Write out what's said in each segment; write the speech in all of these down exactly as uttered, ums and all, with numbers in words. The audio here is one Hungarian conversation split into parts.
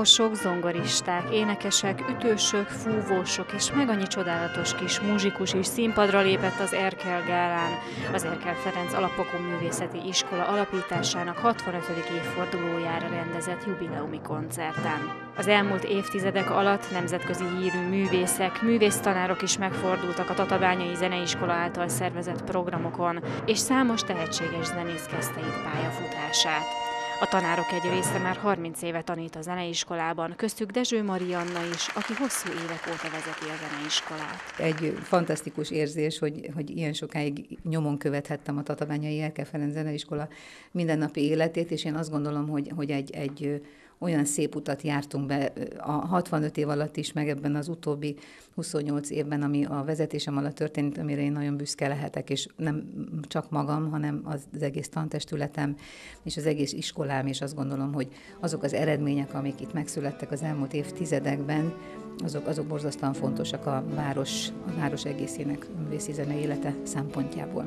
Kososok, zongoristák, énekesek, ütősök, fúvósok és meg annyi csodálatos kis muzsikus is színpadra lépett az Erkel gálán, az Erkel Ferenc Alapfokú Művészeti Iskola alapításának hatvanötödik évfordulójára rendezett jubileumi koncerten. Az elmúlt évtizedek alatt nemzetközi hírű művészek, művésztanárok is megfordultak a Tatabányai Zeneiskola által szervezett programokon, és számos tehetséges zenész kezdte itt pályafutását. A tanárok egy része már harminc éve tanít a zeneiskolában, köztük Dezső Marianna is, aki hosszú évek óta vezeti a zeneiskolát. Egy fantasztikus érzés, hogy, hogy ilyen sokáig nyomon követhettem a Tatabányai Erkel Ferenc Zeneiskola mindennapi életét, és én azt gondolom, hogy, hogy egy, egy olyan szép utat jártunk be a hatvanöt év alatt is, meg ebben az utóbbi huszonnyolc évben, ami a vezetésem alatt történt, amire én nagyon büszke lehetek, és nem csak magam, hanem az egész tantestületem és az egész iskolám, és azt gondolom, hogy azok az eredmények, amik itt megszülettek az elmúlt évtizedekben, azok, azok borzasztóan fontosak a város, a város egészének művészi zene élete szempontjából.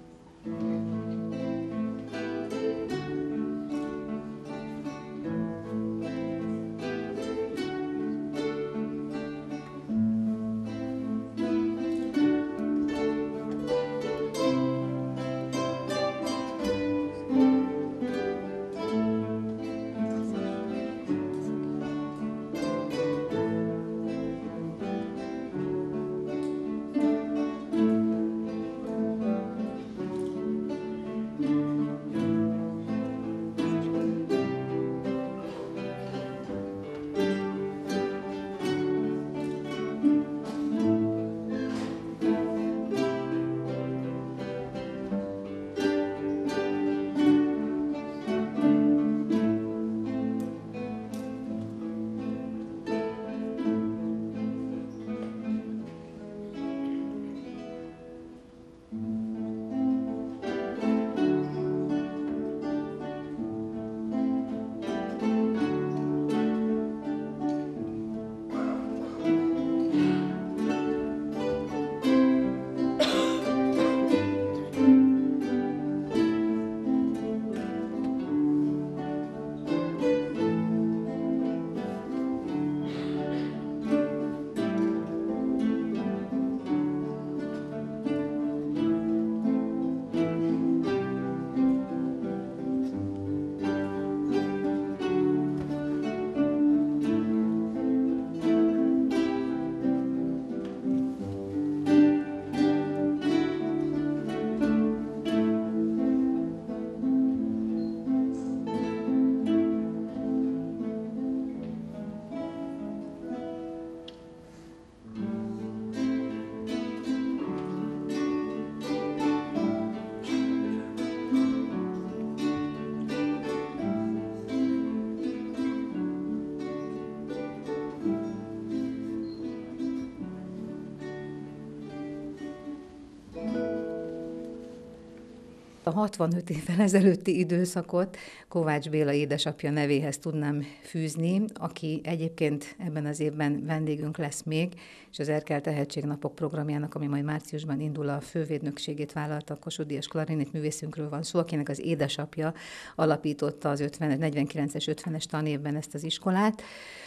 A hatvanöt évvel ezelőtti időszakot Kovács Béla édesapja nevéhez tudnám fűzni, aki egyébként ebben az évben vendégünk lesz még, és az Erkel Tehetségnapok programjának, ami majd márciusban indul, a fővédnökségét vállalta, a Kossuth Díjas klarinét művészünkről van szó, akinek az édesapja alapította az negyvenkilences ötvenes tanévben ezt az iskolát.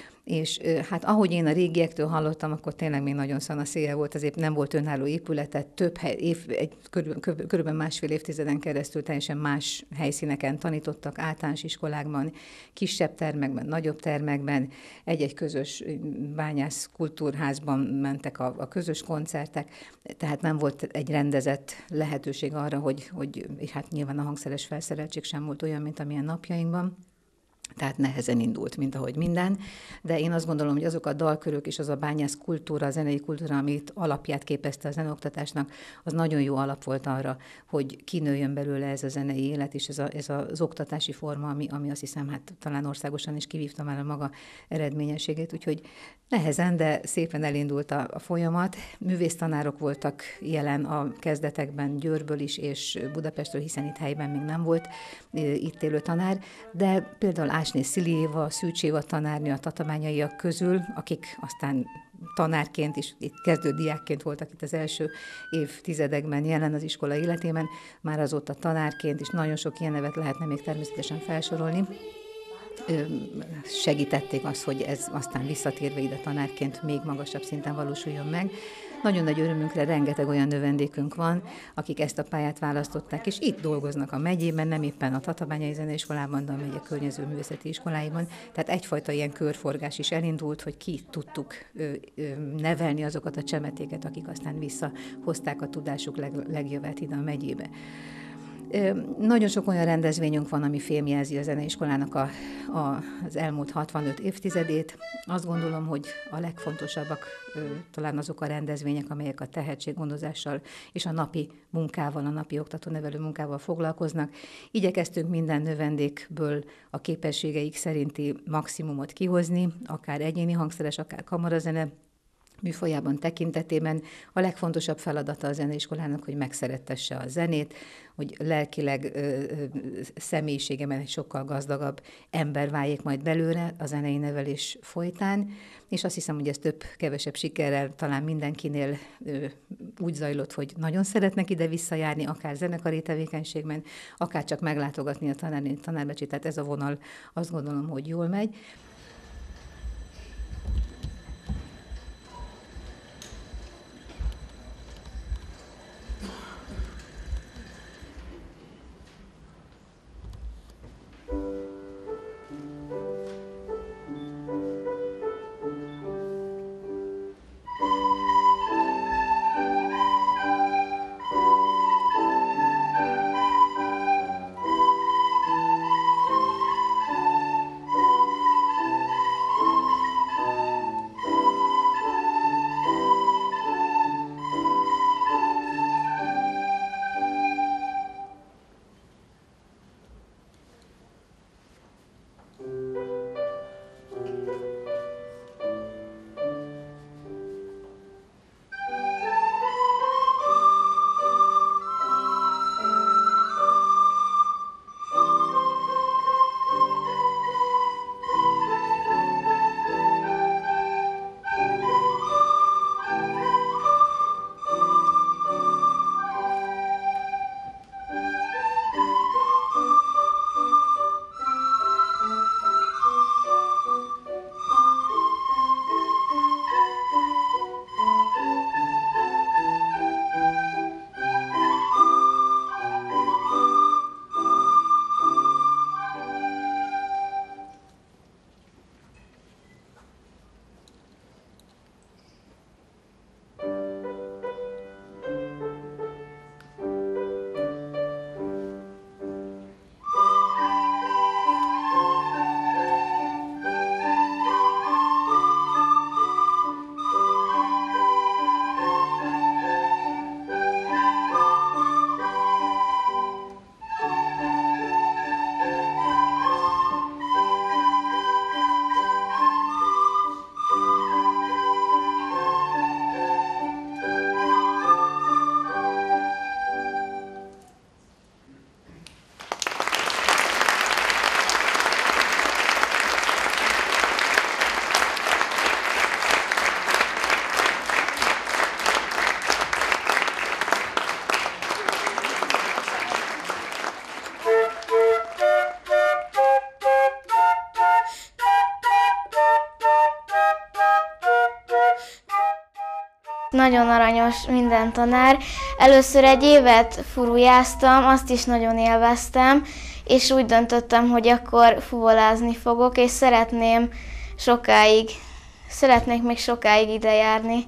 És hát ahogy én a régiektől hallottam, akkor tényleg még nagyon szanaszéje volt, azért nem volt önálló épületet, több hely, év, egy, körülbelül, körülbelül másfél évtizeden keresztül teljesen más helyszíneken tanítottak, általános iskolákban, kisebb termekben, nagyobb termekben, egy-egy közös bányász kultúrházban mentek a, a közös koncertek, tehát nem volt egy rendezett lehetőség arra, hogy, hogy és hát nyilván a hangszeres felszereltség sem volt olyan, mint amilyen napjainkban. Tehát nehezen indult, mint ahogy minden, de én azt gondolom, hogy azok a dalkörök és az a bányász kultúra, a zenei kultúra, amit alapját képezte a zeneoktatásnak, az nagyon jó alap volt arra, hogy kinőjön belőle ez a zenei élet, és ez, a, ez az oktatási forma, ami, ami azt hiszem, hát talán országosan is kivívta már a maga eredményességét, úgyhogy nehezen, de szépen elindult a, a folyamat. Művésztanárok voltak jelen a kezdetekben Győrből is, és Budapestről, hiszen itt helyben még nem volt itt élő tanár, de például Ásné Szili Éva, Szűcs Éva tanárnő a tatabányaiak közül, akik aztán tanárként is, itt kezdő diákként voltak itt az első évtizedekben jelen az iskola életében, már azóta tanárként is nagyon sok ilyen nevet lehetne még természetesen felsorolni. segítették azt, hogy ez aztán visszatérve ide tanárként még magasabb szinten valósuljon meg. Nagyon nagy örömünkre rengeteg olyan növendékünk van, akik ezt a pályát választották, és itt dolgoznak a megyében, nem éppen a Tatabányai Zeneiskolában, de a megye környező művészeti iskoláiban. Tehát egyfajta ilyen körforgás is elindult, hogy ki tudtuk ö, ö, nevelni azokat a csemetéket, akik aztán visszahozták a tudásuk leg, legjövet ide a megyébe. Nagyon sok olyan rendezvényünk van, ami fémjelzi a zeneiskolának a, a, az elmúlt hatvanöt évtizedét. Azt gondolom, hogy a legfontosabbak talán azok a rendezvények, amelyek a tehetséggondozással és a napi munkával, a napi oktató-nevelő munkával foglalkoznak. Igyekeztünk minden növendékből a képességeik szerinti maximumot kihozni, akár egyéni hangszeres, akár kamarazene műfajában tekintetében. A legfontosabb feladata a zeneiskolának, hogy megszerettesse a zenét, hogy lelkileg, ö, ö, személyiségeben egy sokkal gazdagabb ember váljék majd belőle a zenei nevelés folytán, és azt hiszem, hogy ez több-kevesebb sikerrel talán mindenkinél ö, úgy zajlott, hogy nagyon szeretnek ide visszajárni, akár zenekari tevékenységben, akár csak meglátogatni a tanárnéni tanárbecsit, tehát ez a vonal azt gondolom, hogy jól megy. Nagyon aranyos minden tanár. Először egy évet furujáztam, azt is nagyon élveztem, és úgy döntöttem, hogy akkor fuvolázni fogok, és szeretném sokáig, szeretnék még sokáig ide járni.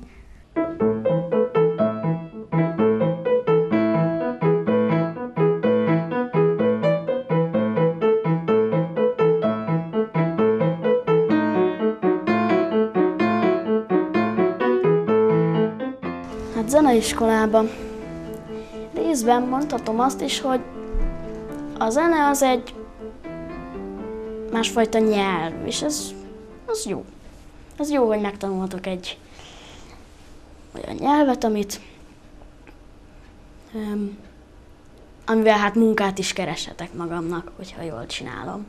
Zeneiskolában. Részben mondhatom azt is, hogy a zene az egy másfajta nyelv, és ez, az jó. Az jó, hogy megtanulhatok egy olyan nyelvet, amit, um, amivel hát munkát is kereshetek magamnak, hogyha jól csinálom.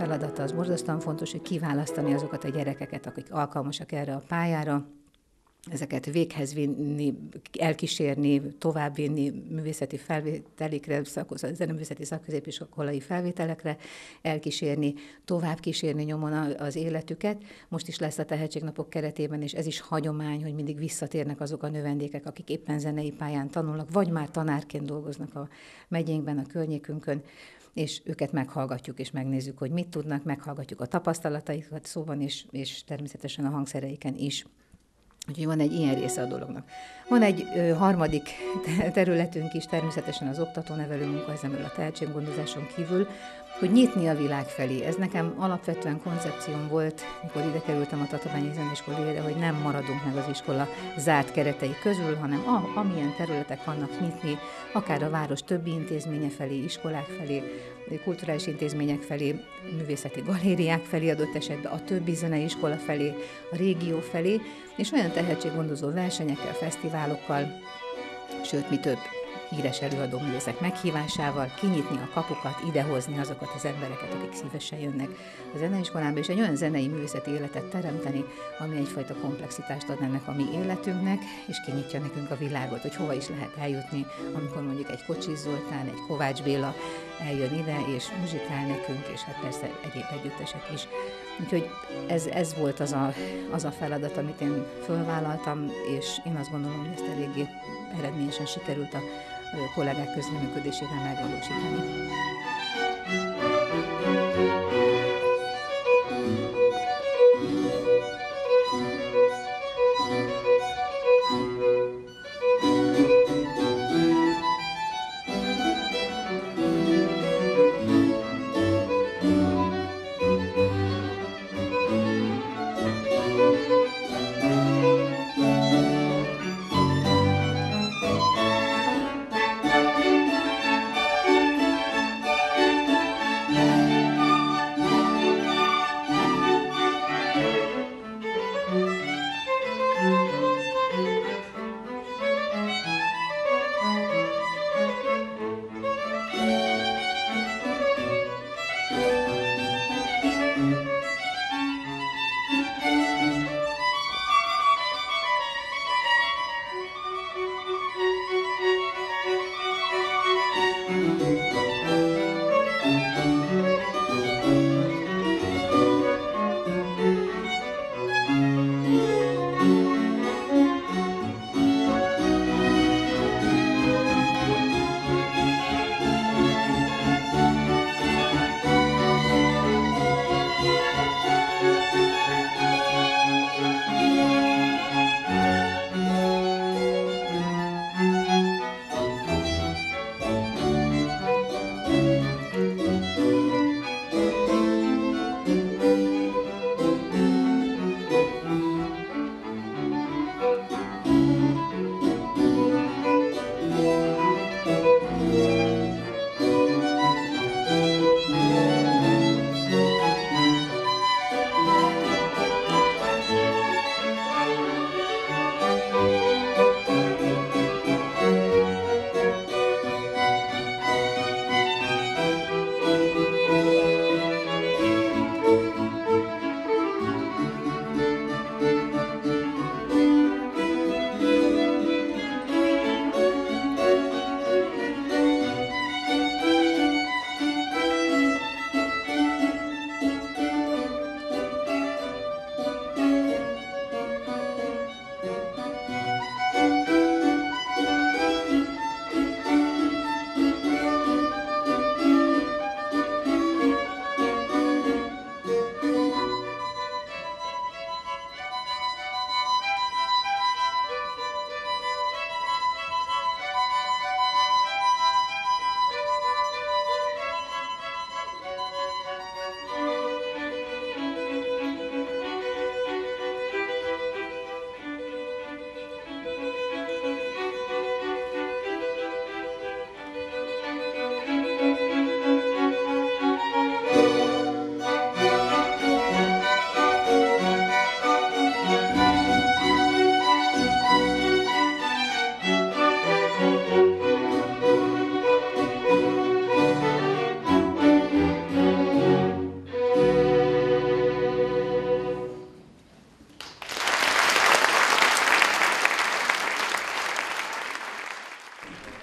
feladata az borzasztóan fontos, hogy kiválasztani azokat a gyerekeket, akik alkalmasak erre a pályára, ezeket véghez vinni, elkísérni, továbbvinni művészeti felvételikre, zeneművészeti szakközépiskolai felvételekre, elkísérni, tovább kísérni nyomon az életüket. Most is lesz a Tehetségnapok keretében, és ez is hagyomány, hogy mindig visszatérnek azok a növendékek, akik éppen zenei pályán tanulnak, vagy már tanárként dolgoznak a megyénkben, a környékünkön, és őket meghallgatjuk, és megnézzük, hogy mit tudnak, meghallgatjuk a tapasztalataikat szóban, és, és természetesen a hangszereiken is. Úgyhogy van egy ilyen része a dolognak. Van egy ö, harmadik területünk is, természetesen az oktató-nevelő munka, ezenből a tehetséggondozáson kívül, hogy nyitni a világ felé. Ez nekem alapvetően koncepcióm volt, mikor ide kerültem a Tatabányi Zeneiskolára, hogy nem maradunk meg az iskola zárt keretei közül, hanem a, amilyen területek vannak nyitni, akár a város többi intézménye felé, iskolák felé, kulturális intézmények felé, művészeti galériák felé adott esetben, a többi zenei iskola felé, a régió felé, és olyan tehetséggondozó versenyekkel, fesztiválokkal, sőt, mi több, híres előadó művészek meghívásával kinyitni a kapukat, idehozni azokat az embereket, akik szívesen jönnek a zeneiskolába, és egy olyan zenei művészeti életet teremteni, ami egyfajta komplexitást ad ennek a mi életünknek, és kinyitja nekünk a világot, hogy hova is lehet eljutni, amikor mondjuk egy Kocsis Zoltán, egy Kovács Béla eljön ide, és muzsikál nekünk, és hát persze egyéb együttesek is. Úgyhogy ez, ez volt az a, az a feladat, amit én fölvállaltam, és én azt gondolom, hogy ezt eléggé eredményesen sikerült a kollégák közreműködésével megvalósítani.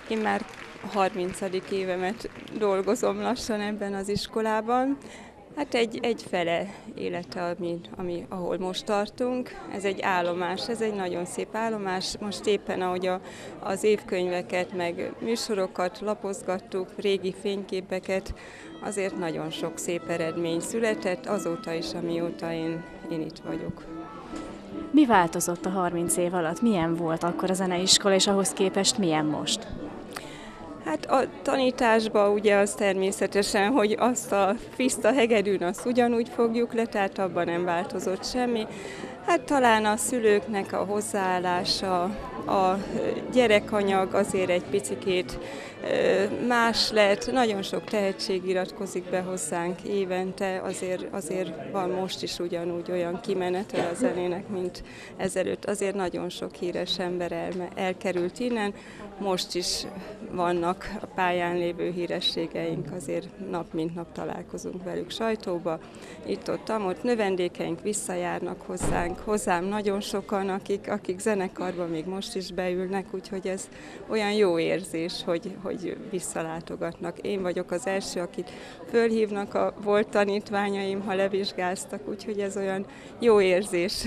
Én már harmincadik évemet dolgozom lassan ebben az iskolában. Hát egy, egy fele élete, ami, ami, ahol most tartunk. Ez egy állomás, ez egy nagyon szép állomás. Most éppen, ahogy a, az évkönyveket, meg műsorokat lapozgattuk, régi fényképeket, azért nagyon sok szép eredmény született, azóta is, amióta én, én itt vagyok. Mi változott a harminc év alatt? Milyen volt akkor a zeneiskola, és ahhoz képest milyen most? Hát a tanításban ugye az természetesen, hogy azt a fiszta hegedűn azt ugyanúgy fogjuk le, tehát abban nem változott semmi. Hát talán a szülőknek a hozzáállása, a gyerekanyag azért egy picikét más lett, nagyon sok tehetség iratkozik be hozzánk évente, azért, azért van most is ugyanúgy olyan kimenetel a zenének, mint ezelőtt. Azért nagyon sok híres ember el, elkerült innen, most is vannak a pályán lévő hírességeink, azért nap mint nap találkozunk velük sajtóba, itt-ott, amott növendékeink visszajárnak hozzánk, hozzám nagyon sokan, akik, akik zenekarban még most is beülnek, úgyhogy ez olyan jó érzés, hogy, hogy visszalátogatnak. Én vagyok az első, akit fölhívnak a volt tanítványaim, ha levizsgáztak, úgyhogy ez olyan jó érzés.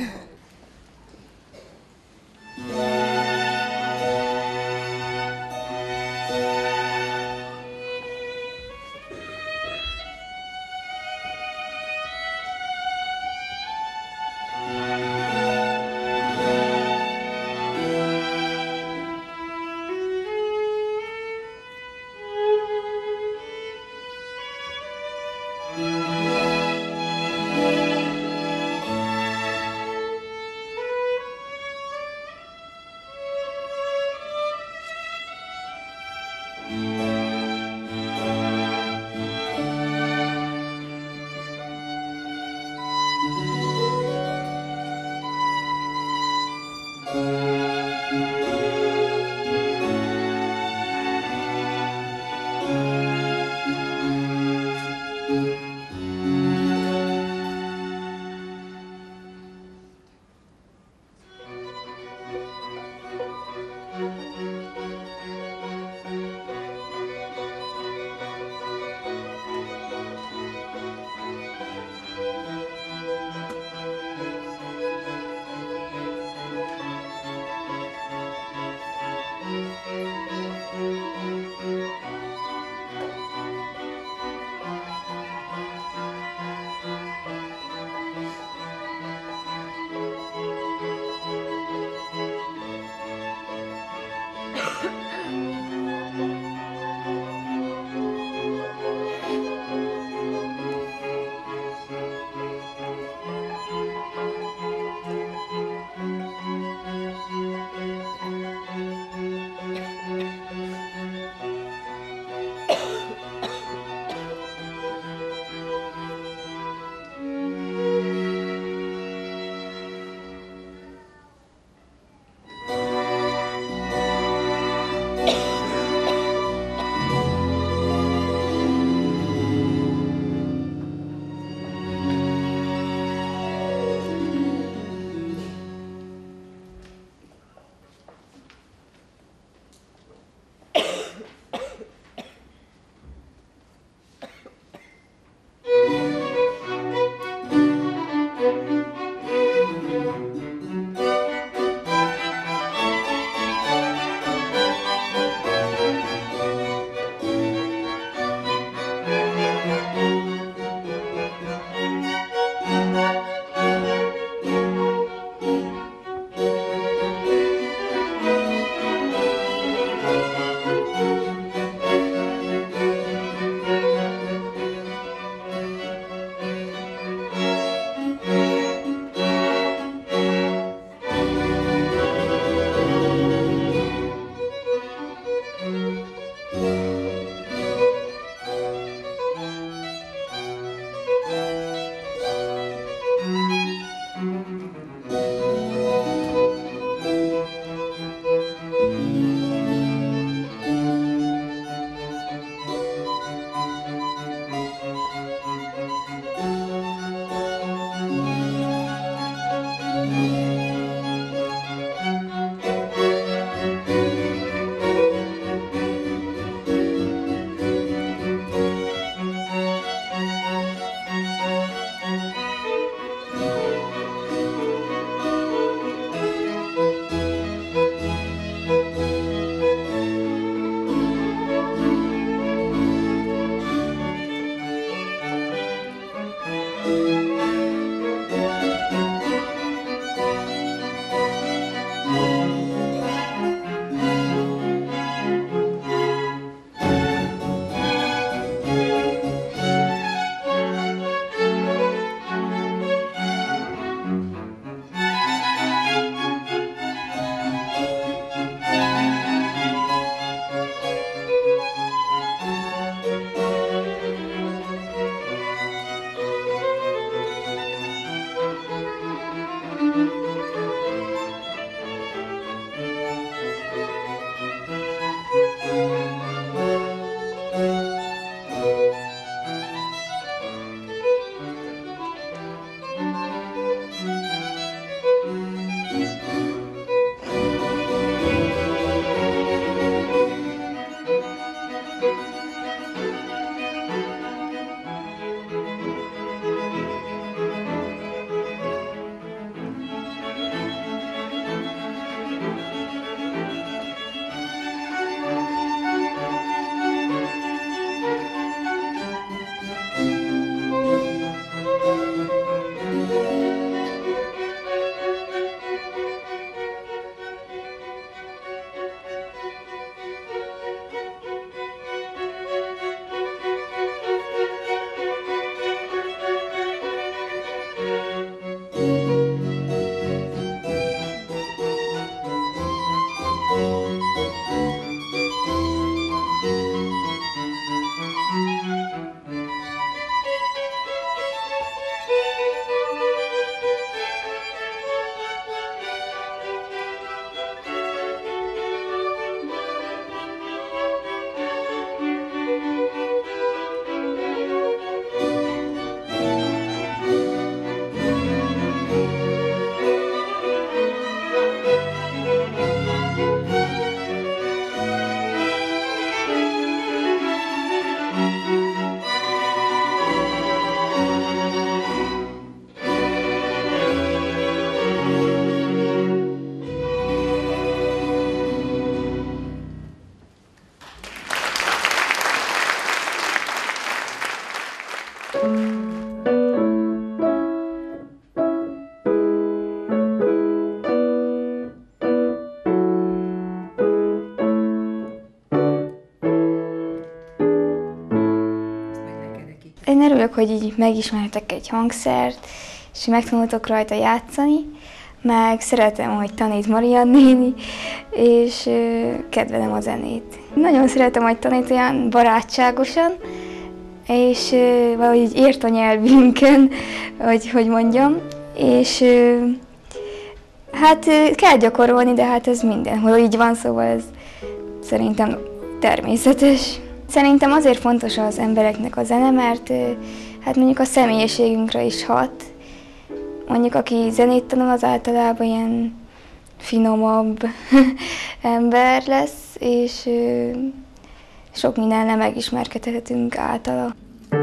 Én örülök, hogy így megismertek egy hangszert, és megtanultok rajta játszani, meg szeretem, hogy tanít Maria néni, és kedvelem a zenét. Nagyon szeretem, hogy tanít olyan barátságosan, és valahogy így ért a nyelvünkön, hogy, hogy mondjam, és hát kell gyakorolni, de hát ez mindenhol így van, szóval ez szerintem természetes. Szerintem azért fontos az embereknek a zene, mert hát mondjuk a személyiségünkre is hat. Mondjuk aki zenét tanul, az általában ilyen finomabb ember lesz, és sok mindennel megismerkedhetünk általa.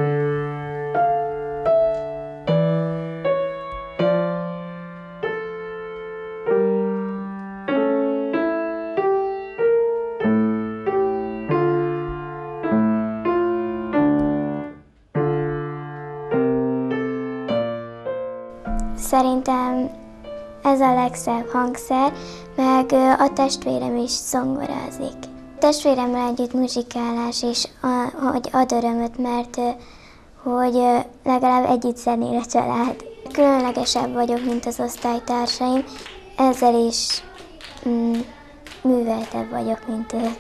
Szerintem ez a legszebb hangszer, meg a testvérem is zongorázik. A testvéremmel együtt muzsikálás is hogy ad örömöt, mert hogy legalább együtt zenél a család. Különlegesebb vagyok, mint az osztálytársaim, ezzel is mm, műveltebb vagyok, mint ők.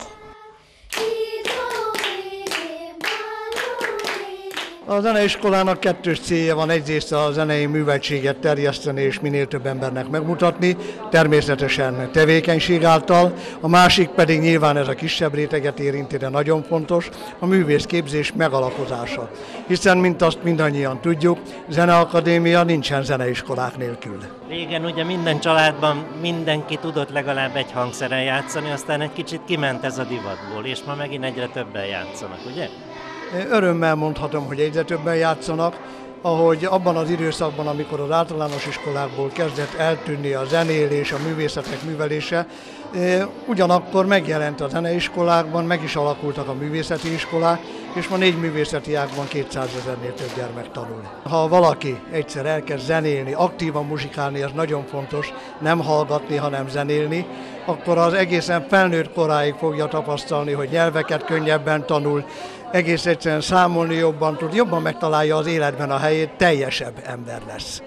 A zeneiskolának kettős célja van, egyrészt a zenei műveltséget terjeszteni és minél több embernek megmutatni, természetesen tevékenység által, a másik pedig nyilván ez a kisebb réteget érinti, de nagyon fontos, a művészképzés megalapozása. Hiszen, mint azt mindannyian tudjuk, zeneakadémia nincsen zeneiskolák nélkül. Régen ugye minden családban mindenki tudott legalább egy hangszeren játszani, aztán egy kicsit kiment ez a divatból, és ma megint egyre többen játszanak, ugye? Örömmel mondhatom, hogy egyre többen játszanak, ahogy abban az időszakban, amikor az általános iskolákból kezdett eltűnni a zenélés, a művészetek művelése, ugyanakkor megjelent a zeneiskolákban, meg is alakultak a művészeti iskolák, és ma négy művészeti ágban kétszázezernél több gyermek tanul. Ha valaki egyszer elkezd zenélni, aktívan muzsikálni, ez nagyon fontos, nem hallgatni, hanem zenélni, akkor az egészen felnőtt koráig fogja tapasztalni, hogy nyelveket könnyebben tanul, egész egyszerűen számolni jobban tud, jobban megtalálja az életben a helyét, teljesebb ember lesz.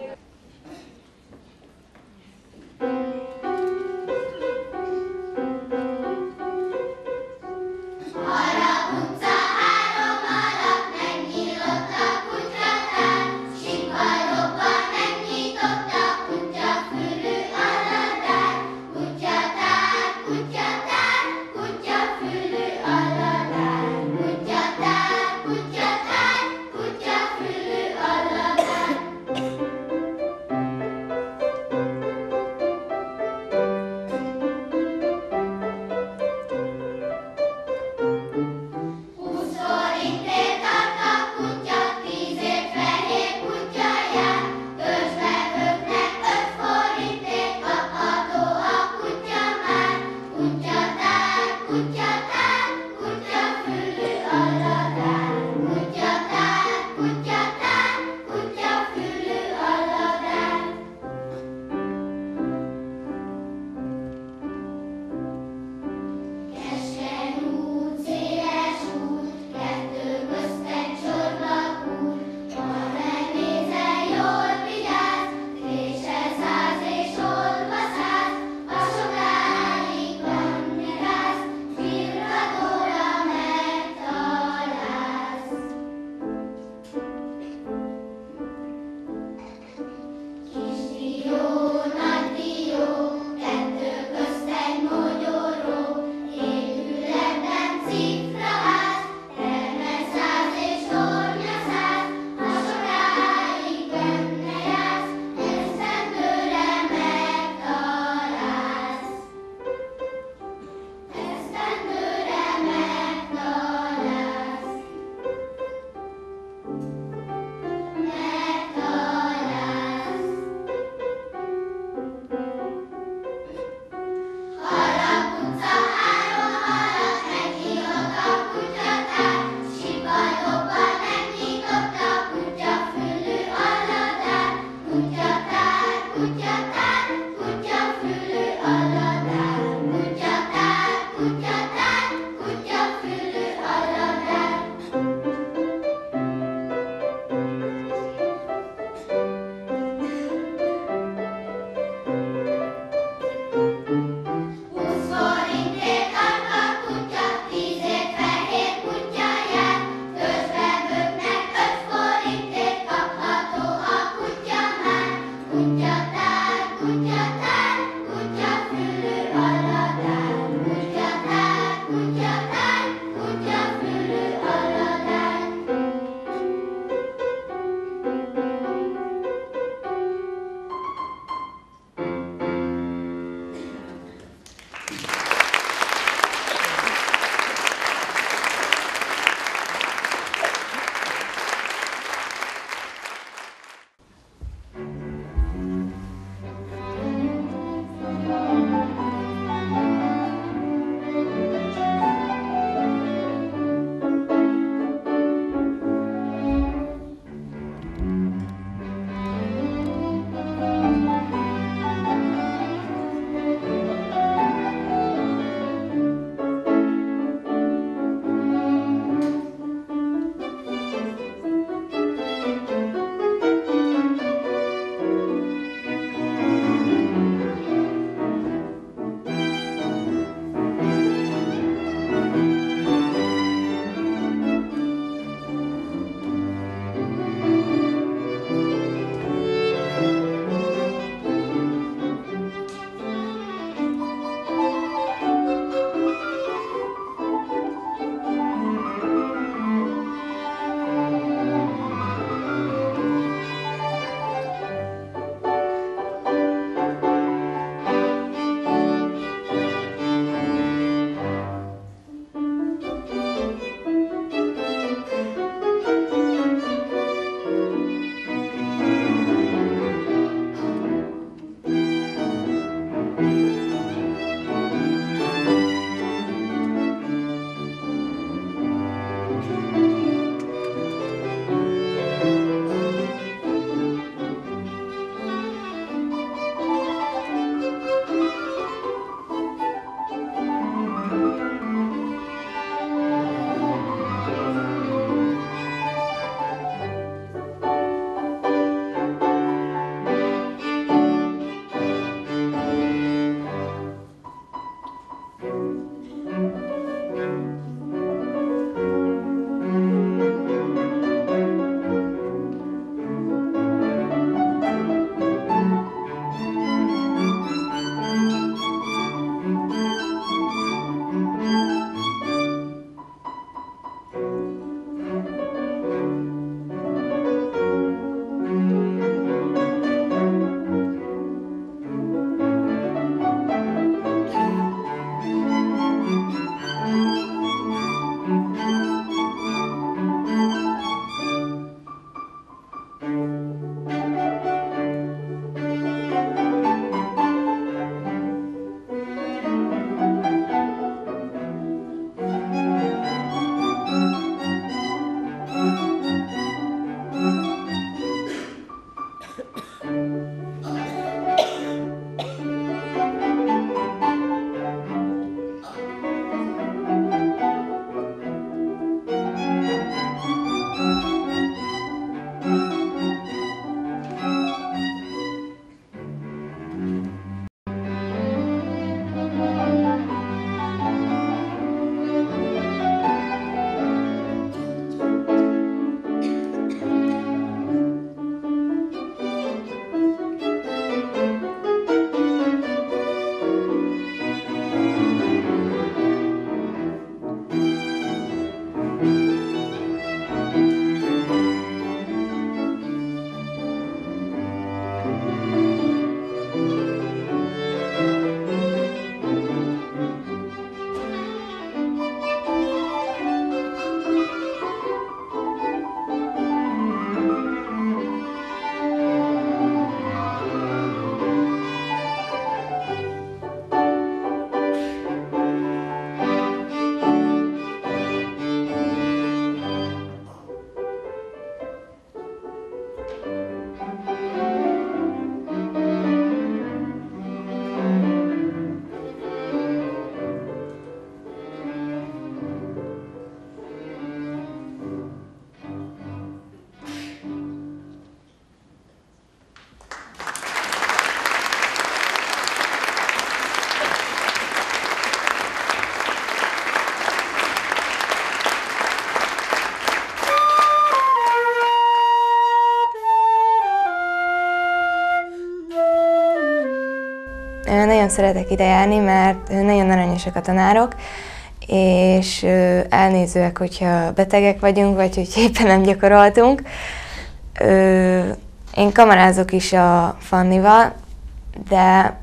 nagyon szeretek ide járni, mert nagyon aranyosak a tanárok, és elnézőek, hogyha betegek vagyunk, vagy hogy éppen nem gyakoroltunk. Én kamarázok is a Fannival, de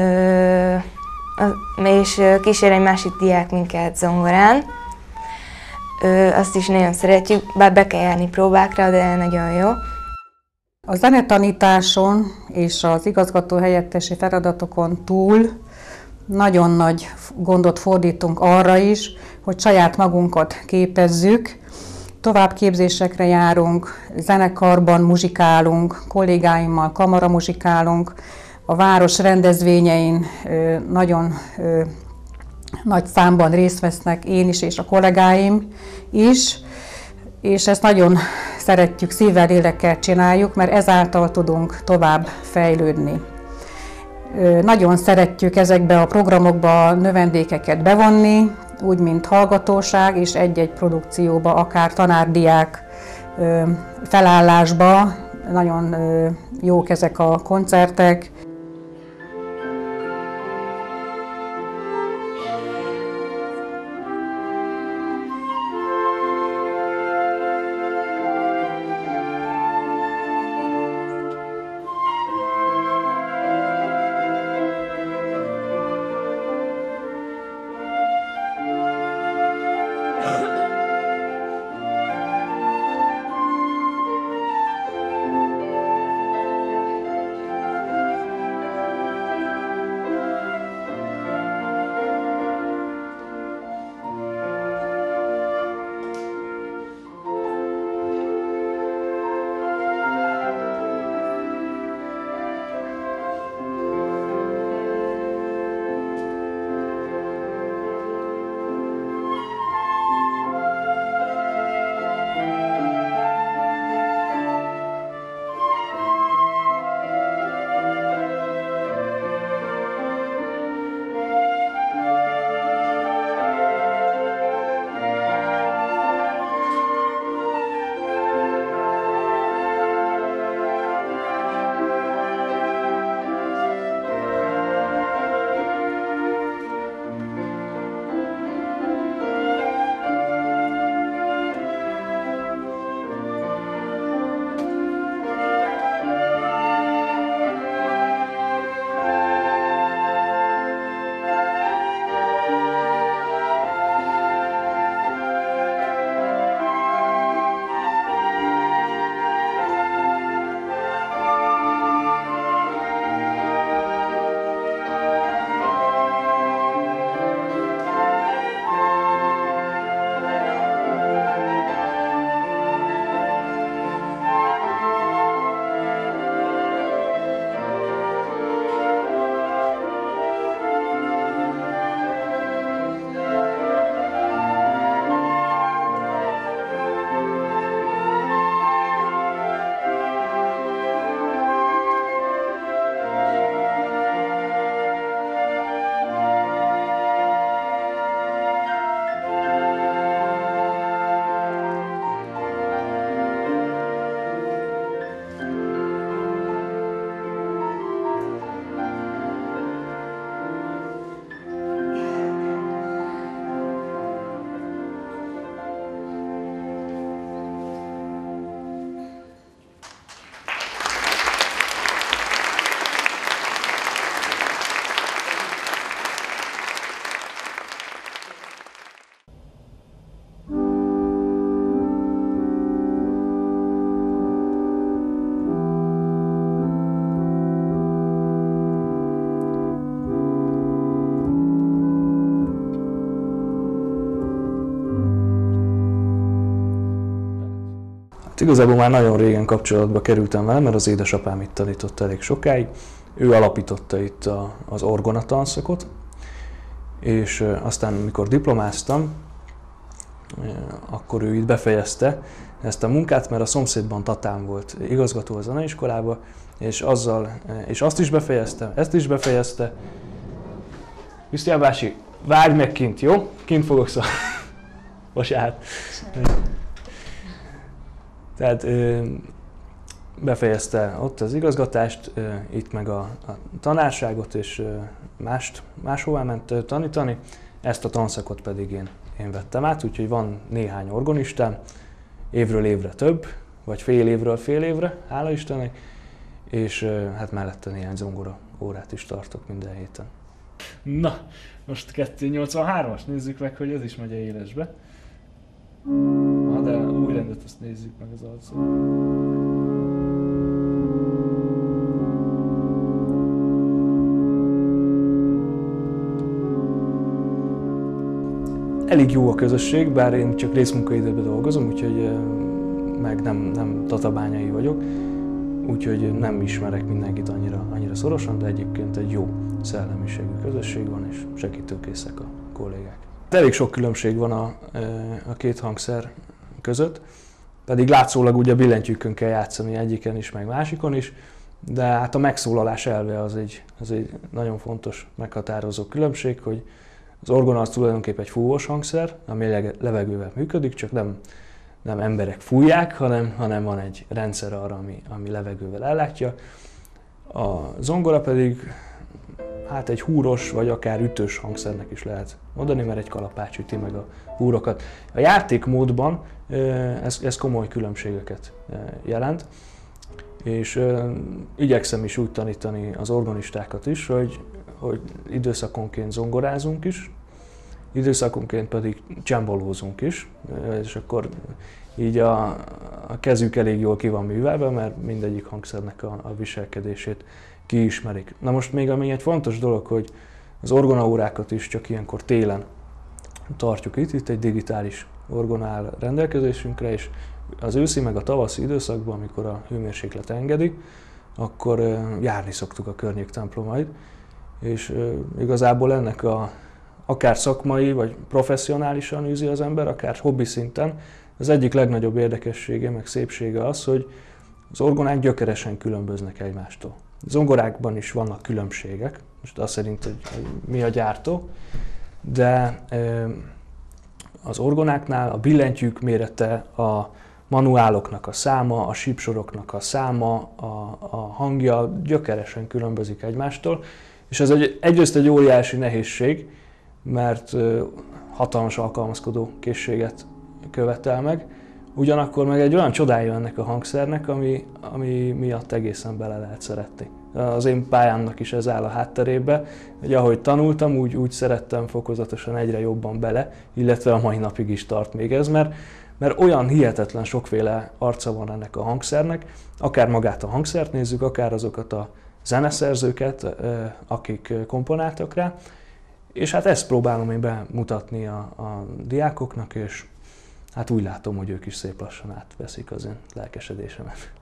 és kísér egy másik diák minket zongorán. Azt is nagyon szeretjük, bár be kell járni próbákra, de nagyon jó. A zenetanításon és az igazgató helyettesi feladatokon túl nagyon nagy gondot fordítunk arra is, hogy saját magunkat képezzük, továbbképzésekre járunk, zenekarban muzsikálunk, kollégáimmal kamaramuzsikálunk, a város rendezvényein nagyon nagy számban részt vesznek én is és a kollégáim is, és ezt nagyon szeretjük, szívvel, lélekkel csináljuk, mert ezáltal tudunk tovább fejlődni. Nagyon szeretjük ezekbe a programokba a növendékeket bevonni, úgy, mint hallgatóság, és egy-egy produkcióba, akár tanárdiák felállásba. Nagyon jók ezek a koncertek. Igazából már nagyon régen kapcsolatba kerültem vele, mert az édesapám itt tanított elég sokáig. Ő alapította itt a, az orgona tanszakot, és aztán, amikor diplomáztam, akkor ő itt befejezte ezt a munkát, mert a szomszédban Tatán volt igazgató a zeneiskolába, és, azzal, és azt is befejezte, ezt is befejezte. Krisztián bácsi, várj meg kint, jó? Kint fogok szólni. Bocsánat. Tehát befejezte ott az igazgatást, itt meg a, a tanárságot, és mást, máshová ment tanítani. Ezt a tanszakot pedig én, én vettem át, úgyhogy van néhány orgonistám, évről évre több, vagy fél évről fél évre, hála Istennek, és hát mellette néhány zongora órát is tartok minden héten. Na, most kettőszáznyolcvanhármas, nézzük meg, hogy ez is megy a élesbe. Na, de új rendet, azt nézzük meg az arcot. Elég jó a közösség, bár én csak részmunkaidőben dolgozom, úgyhogy meg nem, nem tatabányai vagyok, úgyhogy nem ismerek mindenkit annyira, annyira szorosan, de egyébként egy jó szellemiségű közösség van, és segítőkészek a kollégák. Elég sok különbség van a, a két hangszer között, pedig látszólag ugye billentyűkön kell játszani egyiken is, meg másikon is, de hát a megszólalás elve az egy, az egy nagyon fontos, meghatározó különbség, hogy az orgona az tulajdonképpen egy fúvós hangszer, ami levegővel működik, csak nem, nem emberek fújják, hanem, hanem van egy rendszer arra, ami, ami levegővel ellátja. A zongora pedig hát egy húros vagy akár ütős hangszernek is lehet mondani, mert egy kalapács üti meg a húrokat. A játékmódban ez, ez komoly különbségeket jelent, és igyekszem is úgy tanítani az orgonistákat is, hogy, hogy időszakonként zongorázunk is, időszakonként pedig csembalózunk is, és akkor így a, a kezük elég jól ki van művelve, mert mindegyik hangszernek a, a viselkedését kiismerik. Na most még ami egy fontos dolog, hogy az orgonaórákat is csak ilyenkor télen tartjuk itt, itt egy digitális orgona áll rendelkezésünkre, és az őszi meg a tavaszi időszakban, amikor a hőmérséklet engedi, akkor járni szoktuk a környék templomait, és igazából ennek a akár szakmai vagy professzionálisan űzi az ember, akár hobbi szinten, az egyik legnagyobb érdekessége, meg szépsége az, hogy az orgonák gyökeresen különböznek egymástól. Zongorákban is vannak különbségek, most azt szerint, hogy mi a gyártó, de az orgonáknál a billentyűk mérete, a manuáloknak a száma, a sípsoroknak a száma, a, a hangja gyökeresen különbözik egymástól, és ez egy, egyrészt egy óriási nehézség, mert hatalmas alkalmazkodó készséget követel meg, ugyanakkor meg egy olyan csodája ennek a hangszernek, ami, ami miatt egészen bele lehet szeretni. Az én pályámnak is ez áll a hátterébe, hogy ahogy tanultam, úgy, úgy szerettem fokozatosan egyre jobban bele, illetve a mai napig is tart még ez, mert, mert olyan hihetetlen sokféle arca van ennek a hangszernek, akár magát a hangszert nézzük, akár azokat a zeneszerzőket, akik komponáltak rá, és hát ezt próbálom én bemutatni a, a diákoknak, és hát úgy látom, hogy ők is szép lassan átveszik az én lelkesedésemet.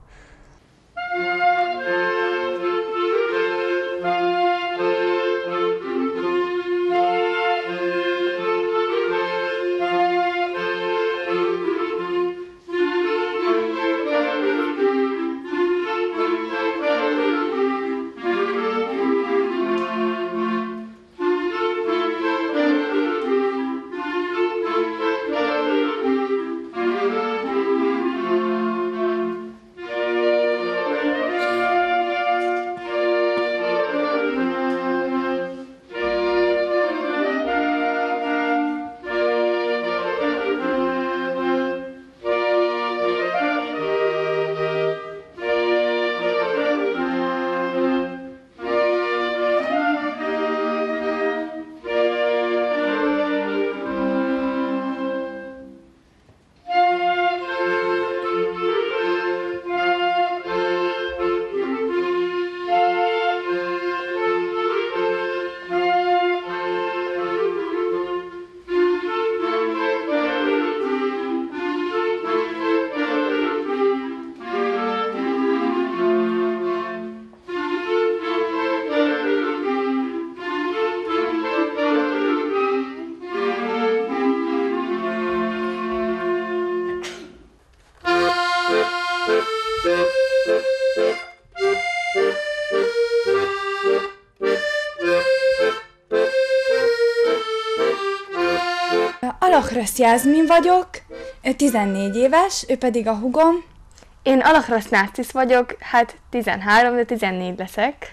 Alakrösz Jászmin vagyok, tizennégy éves, ő pedig a hugom. Én Alakrosz Narcisz vagyok, hát tizenhárom, de tizennégy leszek.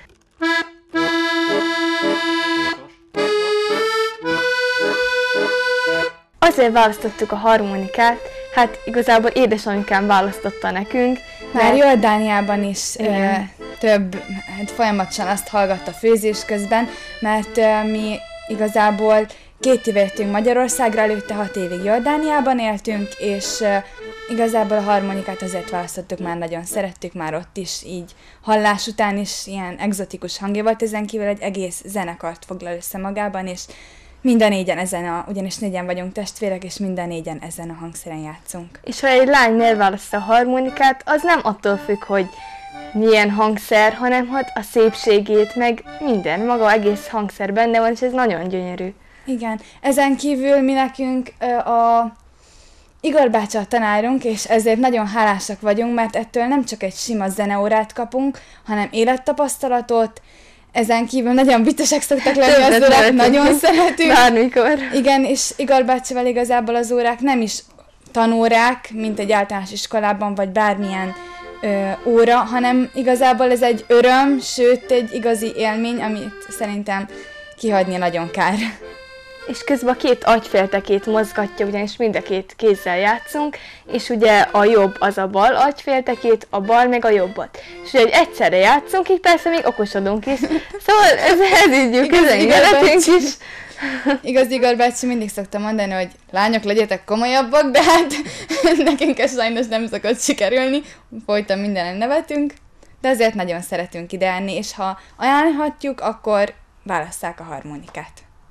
Azért választottuk a harmonikát, hát igazából édesanyukám választotta nekünk. Már Jordániában is ö, több, hát folyamatosan azt hallgatta főzés közben, mert ö, mi igazából két éve jöttünk Magyarországra, előtte hat évig Jordániában éltünk, és ö, igazából a harmonikát azért választottuk, már nagyon szerettük, már ott is így hallás után is ilyen egzotikus hangja volt, ezen kívül egy egész zenekart foglal össze magában, és mind a négyen ezen a, ugyanis négyen vagyunk testvérek, és mind a négyen ezen a hangszeren játszunk. És ha egy lány miért választja a harmonikát, az nem attól függ, hogy milyen hangszer, hanem hát a szépségét, meg minden, maga egész hangszer benne van, és ez nagyon gyönyörű. Igen, ezen kívül mi nekünk a Igor bácsi a tanárunk, és ezért nagyon hálásak vagyunk, mert ettől nem csak egy sima zeneórát kapunk, hanem élettapasztalatot. Ezen kívül nagyon viccesek szoktak lenni az órák, nagyon szeretünk. Bármikor. Igen, és Igor bácsival igazából az órák nem is tanórák, mint egy általános iskolában, vagy bármilyen ö, óra, hanem igazából ez egy öröm, sőt egy igazi élmény, amit szerintem kihagyni nagyon kár. És közben a két agyféltekét mozgatja, ugyanis mind a két kézzel játszunk, és ugye a jobb az a bal agyféltekét, a bal meg a jobbat. És ugye egyszerre játszunk, így persze még okosodunk is. Szóval ez, ez így jó, közelgetünk is. Igaz, Igor bácsi mindig szokta mondani, hogy lányok, legyetek komolyabbak, de hát nekünk ez sajnos nem szokott sikerülni. Folyton mindenen nevetünk, de azért nagyon szeretünk ide enni, és ha ajánlhatjuk, akkor válasszák a harmonikát.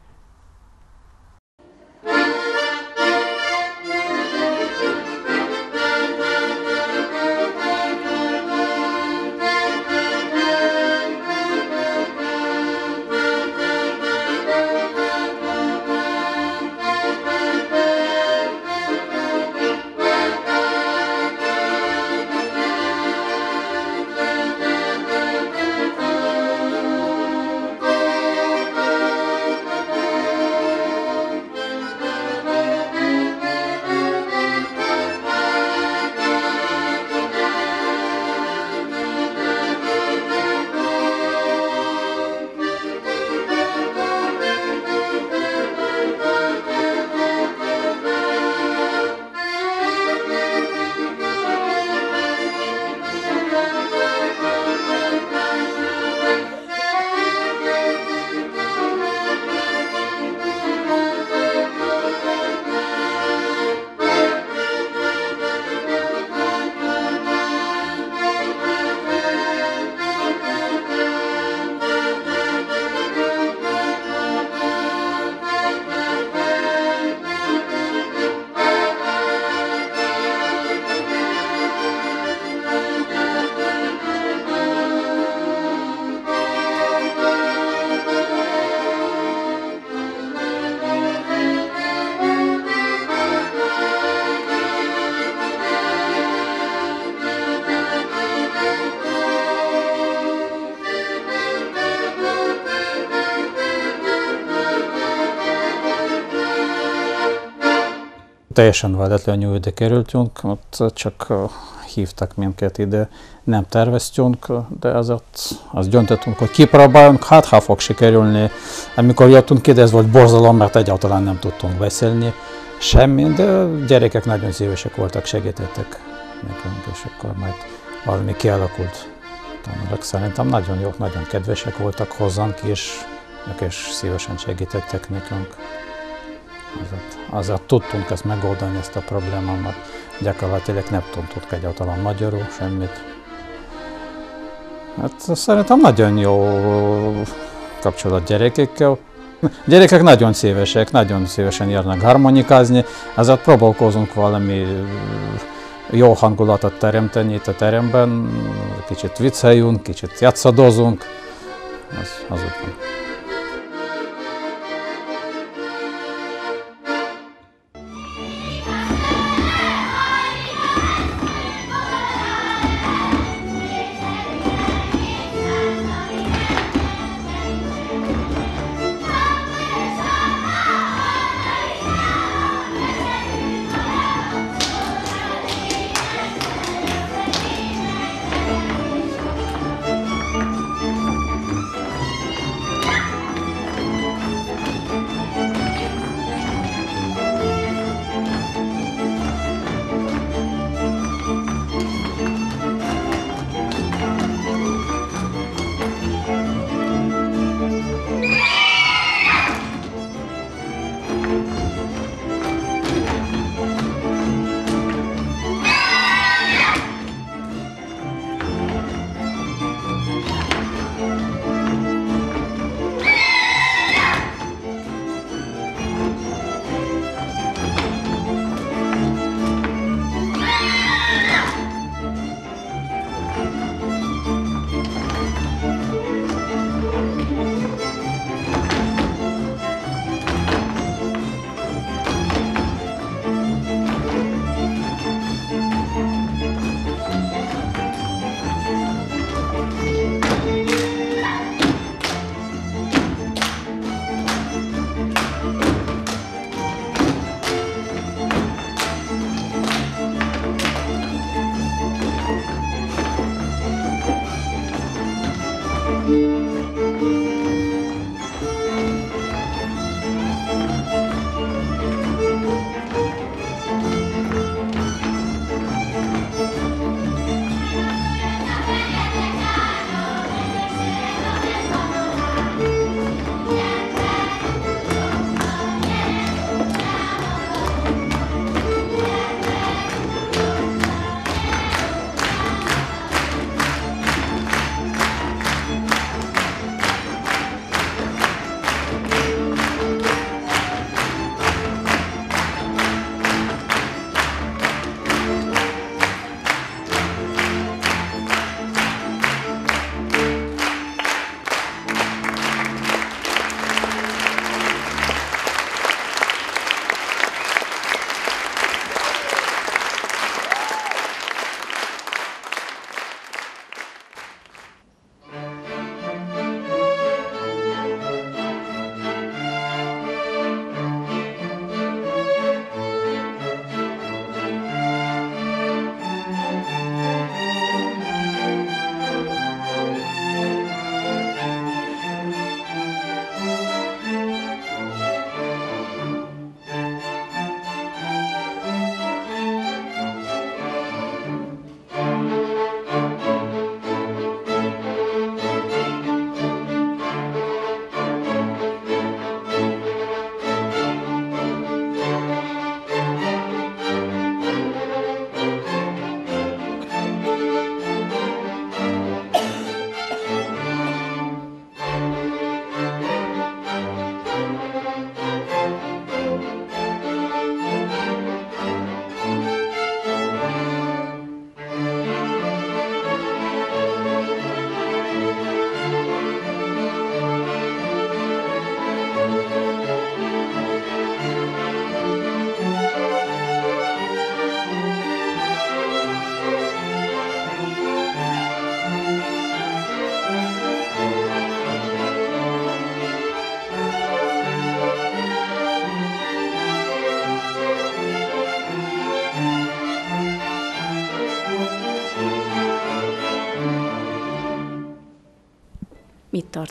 Teljesen véletlenül ide kerültünk, ott csak hívtak minket ide, nem terveztünk, de azért azt döntöttünk, hogy kipróbáljunk, hát ha fog sikerülni. Amikor jöttünk ide, ez volt borzalom, mert egyáltalán nem tudtunk beszélni, semmi, de gyerekek nagyon szívesek voltak, segítettek nekünk, és akkor majd valami kialakult. Tanulok szerintem nagyon jók, nagyon kedvesek voltak hozzánk is, és szívesen segítettek nekünk. Azért, azért tudtunk ezt megoldani, ezt a problémámat. Gyakorlatilag nem tudtuk egyáltalán magyarul, semmit. Hát szerintem nagyon jó kapcsolat gyerekekkel. Gyerekek nagyon szívesek, nagyon szívesen járnak harmonikázni, ezért próbálkozunk valami jó hangulatot teremteni itt a teremben, kicsit vicceljünk, kicsit játszadozunk, az, az úgy van.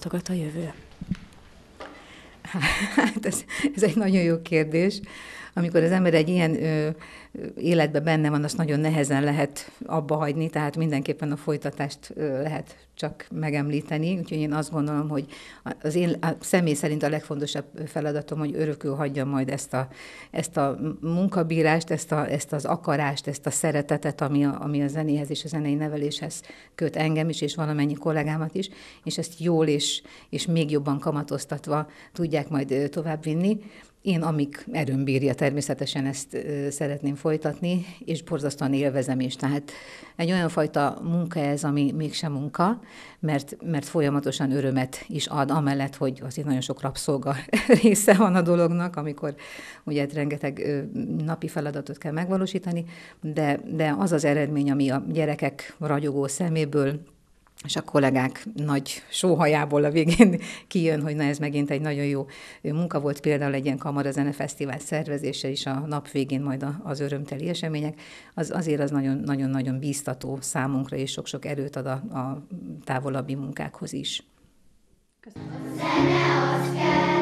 mutogat a jövő? Hát ez, ez egy nagyon jó kérdés. Amikor az ember egy ilyen ö, életben benne van, azt nagyon nehezen lehet abba hagyni, tehát mindenképpen a folytatást ö, lehet csak megemlíteni. Úgyhogy én azt gondolom, hogy az én a személy szerint a legfontosabb feladatom, hogy örökül hagyjam majd ezt a, ezt a munkabírást, ezt, a, ezt az akarást, ezt a szeretetet, ami a, ami a zenéhez és a zenei neveléshez köt engem is, és valamennyi kollégámat is, és ezt jól és, és még jobban kamatoztatva tudják majd továbbvinni. Én, amíg erőm bírja, természetesen ezt ö, szeretném folytatni, és borzasztóan élvezem is. Tehát egy olyan fajta munka ez, ami mégsem munka, mert, mert folyamatosan örömet is ad, amellett, hogy azért nagyon sok rabszolga része van a dolognak, amikor ugye rengeteg ö, napi feladatot kell megvalósítani, de, de az az eredmény, ami a gyerekek ragyogó szeméből, és a kollégák nagy sóhajából a végén kijön, hogy na ez megint egy nagyon jó munka volt, például egy ilyen kamarazenefesztivál szervezése is a nap végén majd az örömteli események, az, azért az nagyon-nagyon bíztató számunkra, és sok-sok erőt ad a, a távolabbi munkákhoz is. Köszönöm.